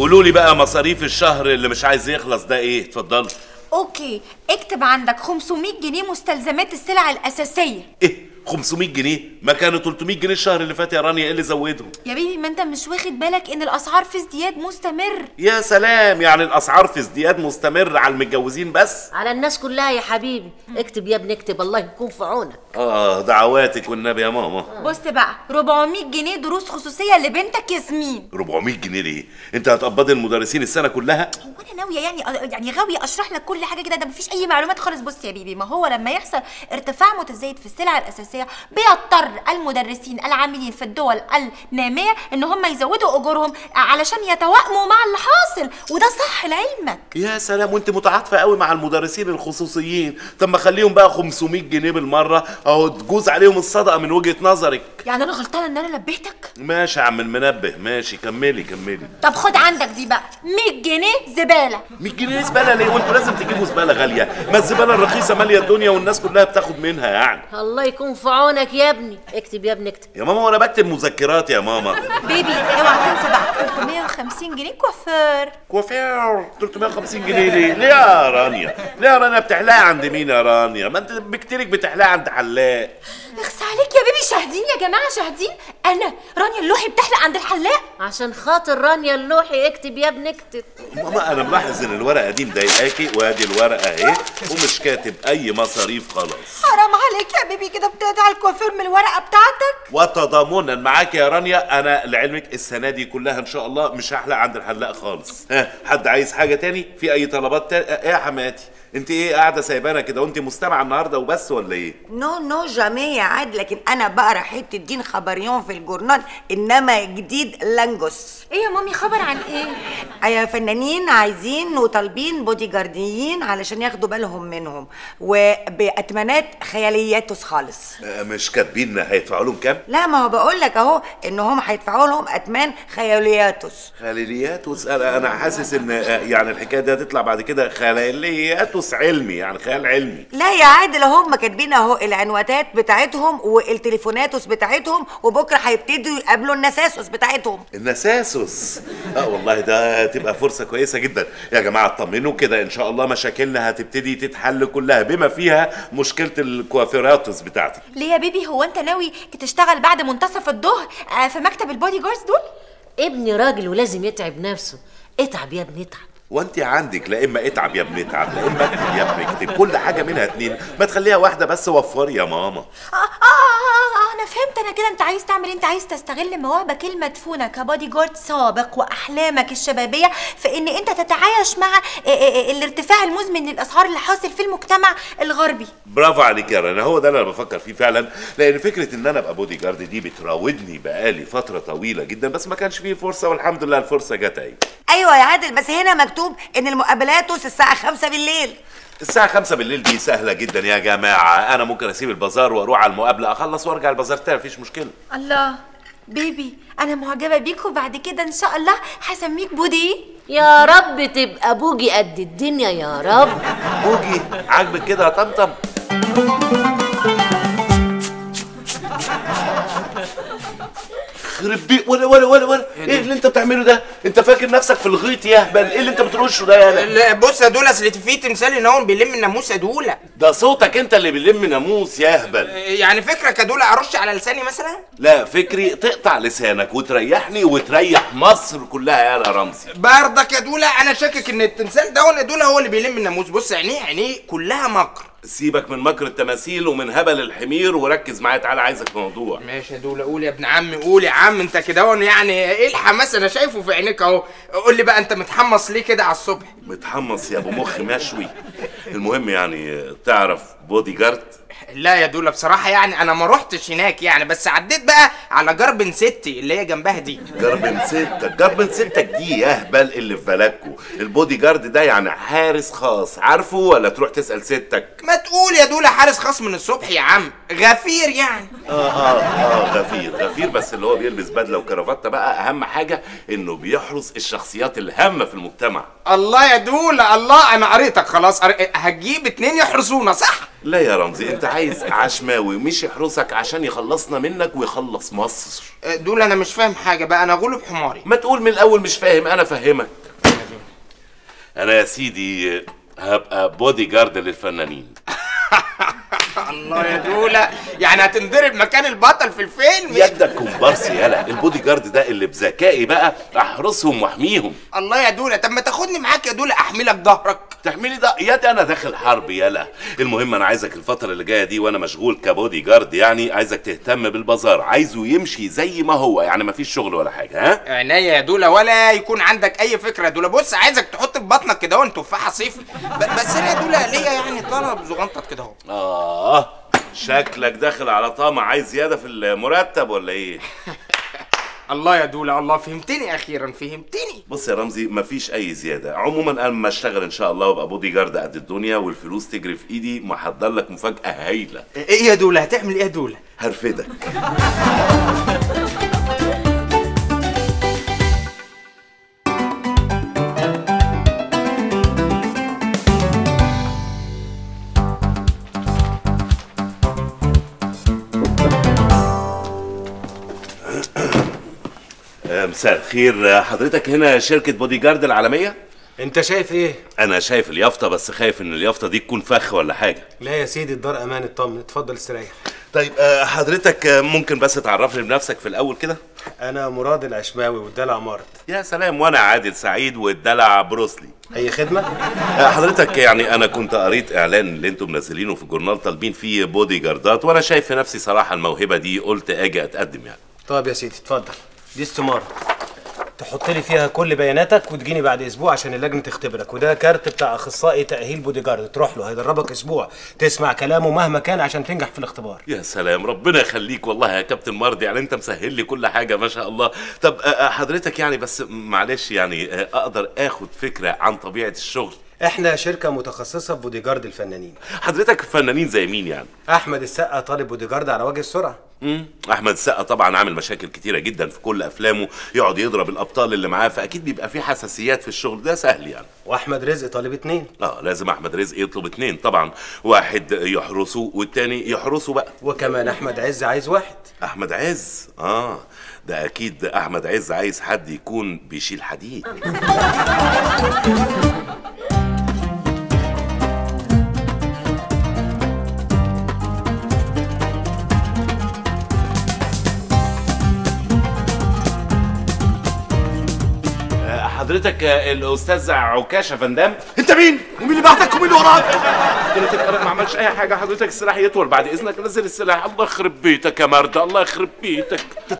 قولوا لي بقى مصاريف الشهر اللي مش عايز يخلص ده ايه؟ اتفضلوا. اوكي، اكتب عندك 500 جنيه مستلزمات السلع الاساسيه. ايه 500 جنيه؟ ما كانوا 300 جنيه الشهر اللي فات يا رانيا، ايه اللي زودهم؟ يا بيبي ما انت مش واخد بالك ان الاسعار في ازدياد مستمر. يا سلام، يعني الاسعار في ازدياد مستمر على المتجوزين بس؟ على الناس كلها يا حبيبي. اكتب يا ابني اكتب، الله يكون في عونك. دعواتك والنبي يا ماما. بص بقى، 400 جنيه دروس خصوصيه لبنتك ياسمين. 400 جنيه ليه؟ انت هتقبضي المدرسين السنه كلها؟ هو انا ناويه يعني غاويه اشرح لك كل حاجه كده؟ ده مفيش اي معلومات خالص. بص يا بيبي، ما هو لما يحصل ارتفاع متزايد في السلع الاساسيه بيضطر المدرسين العاملين في الدول الناميه ان هم يزودوا اجورهم علشان يتوائموا مع اللي حاصل، وده صح لعلمك. يا سلام، وانت متعاطفه قوي مع المدرسين الخصوصيين. طب ما خليهم بقى 500 جنيه بالمره، اهو تجوز عليهم الصدقه من وجهه نظرك. يعني انا غلطانه ان انا نبهتك؟ ماشي يا عم المنبه، ماشي، كملي. طب خد عندك دي بقى 100 جنيه زباله. 100 جنيه زباله ليه؟ وانتوا لازم تجيبوا زباله غاليه؟ ما الزباله الرخيصه ماليه الدنيا والناس كلها بتاخد منها يعني. الله يكون في عونك يا ابني. اكتب يا ابني اكتب. يا ماما وانا بكتب مذكرات يا ماما. بيبي اوعى تنسى بقى 350 جنيه كوافير. 350 جنيه ليه يا رانيا؟ ليه يا رانيا بتحلقي عند مين يا رانيا؟ ما انت بكتيرك بتحلقي عند حلاق. اخس عليك يا بيبي، شاهدين يا جماعه شاهدين. انا رانيا اللوحي بتحلق عند الحلاق. عشان خاطر رانيا اللوحي اكتب يا ابني اكتب. ماما انا ملاحظ ان الورقه دي مضايقاكي، وادي الورقه اهي، ومش كاتب اي مصاريف خلاص. حرام عليك يا بيبي، كده بتقطع الكوافير من الورقه بتاعتك. وتضامنا معاك يا رانيا، انا لعلمك السنه دي كلها ان شاء الله مش هحلق عند الحلاق خالص. حد عايز حاجه تاني؟ في اي طلبات تاني؟ ايه يا حماتي، انت ايه قاعده سايبانا كده وانت مستمعه النهارده وبس ولا ايه؟ نو جامي يا عاد، لكن انا بقرا حته دين خبريون في الجورنال، انما جديد لانجوس. ايه يا مامي، خبر عن ايه؟ ايوه، فنانين عايزين وطالبين بودي جارديين علشان ياخدوا بالهم منهم، وبأتمنات خيالياتوس خالص. مش كاتبين هيدفعوا لهم كام؟ لا، ما هو بقول لك اهو ان هم هيدفعوا لهم اتمان خيالياتوس. خيالياتوس؟ انا حاسس ان يعني الحكايه دي هتطلع بعد كده خيالياتوس علمي، يعني خيال علمي. لا يا عادل، هم كاتبين اهو العنوانات بتاعتهم والتليفوناتوس بتاعتهم، وبكره هيبتدوا يقابلوا النساسوس بتاعتهم. النساسوس؟ والله ده هتبقى فرصه كويسه جدا يا جماعه. اطمنوا كده، ان شاء الله مشاكلنا هتبتدي تتحل كلها بما فيها مشكله الكوافيراتوس بتاعتي. ليه يا بيبي، هو انت ناوي تشتغل بعد منتصف الظهر في مكتب البودي جاردز دول؟ ابني راجل ولازم يتعب نفسه. اتعب يا ابني اتعب. وانت عندك لا اما اتعب يا ابني اتعب، لا اما اكتب يا ابني اكتب، كل حاجه منها اتنين، ما تخليها واحده بس. وفري يا ماما. انا فهمت. انا كده انت عايز تعمل، انت عايز تستغل مواهبك المدفونه كبادي جارد سابق واحلامك الشبابيه في ان انت تتعايش مع الارتفاع المزمن للاسعار اللي حاصل في المجتمع الغربي. برافو عليك يا رنا، هو ده اللي انا بفكر فيه فعلا، لان فكره ان انا ابقى بودي جارد دي بتراودني بقالي فتره طويله جدا، بس ما كانش فيه فرصه، والحمد لله الفرصه جت اهي. ايوه يا عادل، بس هنا مكتوب ان المقابلات الساعه 5 بالليل. الساعة 5 بالليل دي سهلة جدا يا جماعة، أنا ممكن أسيب البازار وأروح على المقابلة، أخلص وأرجع البازار تاني، مفيش مشكلة. الله بيبي، أنا معجبة بيك، وبعد كده إن شاء الله هسميك بودي. يا رب تبقى بوجي قد الدنيا يا رب. بوجي عاجبك كده يا طمطم؟ خرب بيك ولا ايه اللي انت بتعمله ده؟ انت فاكر نفسك في الغيط يا اهبل؟ ايه اللي انت بترشه ده يالا؟ لا بص يا دولا، اصل في تمثال ان هو بيلم الناموس يا دولا. ده صوتك انت اللي بيلم ناموس يا اهبل. يعني فكرك يا دولا ارش على لساني مثلا؟ لا، فكري تقطع لسانك وتريحني وتريح مصر كلها يا رمزي. برضك يا دولا انا شاكك ان التمثال ده يا دولا هو اللي بيلم الناموس. بص عينيه كلها مكر. سيبك من مكر التماثيل ومن هبل الحمير وركز معايا، تعالى عايزك في موضوع. ماشي يا دولا، قول يا ابن عمي، قول يا عم. انت كده يعني ايه الحماس؟ انا شايفه في عينيك اهو. قول لي بقى، انت متحمس ليه كده على الصبح؟ متحمس يا ابو مخ مشوي. المهم يعني، تعرف بودي جارد؟ لا يا دولا بصراحة يعني أنا ما روحتش هناك يعني، بس عديت بقى على جربن ستي اللي هي جنبها دي. جربن ستك دي يا اهبل اللي في بالكوا. البودي جارد ده يعني حارس خاص، عارفه ولا تروح تسأل ستك؟ ما تقول يا دولا حارس خاص من الصبح يا عم، غفير يعني. غفير، بس اللي هو بيلبس بدلة وكرافتة بقى. أهم حاجة إنه بيحرس الشخصيات الهامة في المجتمع. الله يا دولا الله، أنا قريتك خلاص. هتجيب 2 يحرسونا صح؟ لا يا رمزي، انت عايز عشماوي مش يحرسك عشان يخلصنا منك ويخلص مصر. دول انا مش فاهم حاجه بقى، انا غلب حماري. ما تقول من الاول مش فاهم، انا فهمك. انا يا سيدي هبقى بودي جارد للفنانين. الله يا دولة، يعني هتنضرب مكان البطل في الفيلم؟ يدك كومبارس يالا، البودي جارد ده اللي بذكائي بقى احرسهم واحميهم. الله يا دولة، طب ما تاخدني معاك يا دولة احملك ظهرك. تحميلي ده يا ده انا داخل حرب يالا. المهم انا عايزك الفترة اللي جاية دي وانا مشغول كبودي جارد، يعني عايزك تهتم بالبازار، عايزه يمشي زي ما هو، يعني مفيش شغل ولا حاجة. ها؟ عينيا يا دولة، ولا يكون عندك اي فكرة يا دولة. بص، عايزك تحط في بطنك كده وانت تفاحة صيف. بس انا يا دولة ليا يعني طلب زغنطط كده اهو. شكلك داخل على طامع، عايز زيادة في المرتب ولا ايه؟ الله يا دولة، الله فهمتني اخيرا، فهمتني. بص يا رمزي، مفيش اي زيادة. عموما انا لما اشتغل ان شاء الله وابقى بودي جارد قد الدنيا والفلوس تجري في ايدي، محضر لك مفاجأة هايلة. ايه يا دولة؟ هتعمل ايه يا دولة؟ هرفدك. مساء الخير، حضرتك هنا شركة بودي جارد العالمية؟ انت شايف ايه؟ انا شايف اليافطة، بس خايف ان اليافطة دي تكون فخ ولا حاجة. لا يا سيدي، الدار امان، اطمن، اتفضل استريح. طيب حضرتك ممكن بس تعرفني بنفسك في الاول كده؟ انا مراد العشماوي والدلع مارت. يا سلام، وانا عادل سعيد والدلع بروسلي. اي خدمة؟ حضرتك يعني انا كنت قريت اعلان اللي انتم منزلينه في الجورنال طالبين فيه بودي جاردات، وانا شايف في نفسي صراحة الموهبة دي، قلت اجي اتقدم يعني. طب يا سيدي اتفضل، دي استمارة تحط لي فيها كل بياناتك وتجيني بعد اسبوع عشان اللجنه تختبرك، وده كارت بتاع اخصائي تاهيل بودي جارد، تروح له هيدربك اسبوع تسمع كلامه مهما كان عشان تنجح في الاختبار. يا سلام، ربنا يخليك والله يا كابتن مرضي، يعني انت مسهل لي كل حاجه ما شاء الله. طب حضرتك يعني بس معلش يعني اقدر اخد فكره عن طبيعه الشغل؟ احنا شركه متخصصه في بودي جارد الفنانين. حضرتك فنانين زي مين يعني؟ احمد السقا طالب بودي جارد على وجه السرعه. احمد السقا طبعا عامل مشاكل كتيره جدا في كل افلامه، يقعد يضرب الابطال اللي معاه، فاكيد بيبقى فيه حساسيات في الشغل ده، سهل يعني. واحمد رزق طالب 2. لازم احمد رزق يطلب 2 طبعا، واحد يحرسه والتاني يحرسه بقى. وكمان احمد عز عايز 1. احمد عز؟ ده اكيد احمد عز عايز حد يكون بيشيل حديد. حضرتك الاستاذ عكاشه فندام؟ انت مين؟ ومين اللي بعتك ومين اللي وراك؟ حضرتك انا ما عملش اي حاجه، حضرتك السلاح يطول بعد اذنك، نزل السلاح. الله يخرب بيتك يا مرده، الله يخرب بيتك.